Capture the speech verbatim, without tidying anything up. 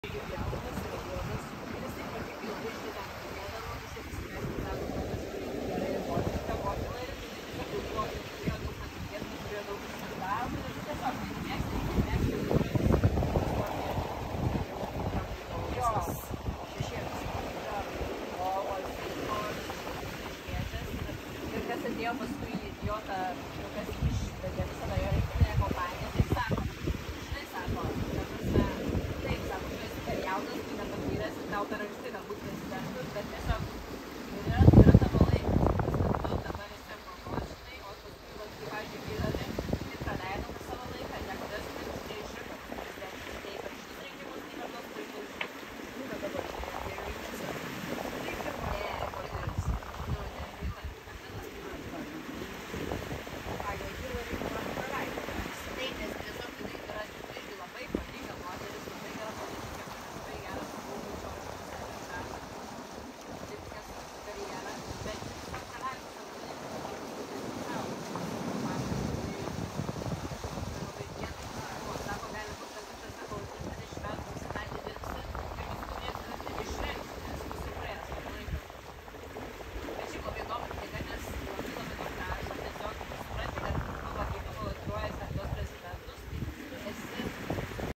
Paskui jo ta, kas išvedė visą jo rinktinę kompaniją, tai sako, žinai, sako, ta prasme, taip, sako, tu esi per jaunas, tu nepatyręs ir tau per anksti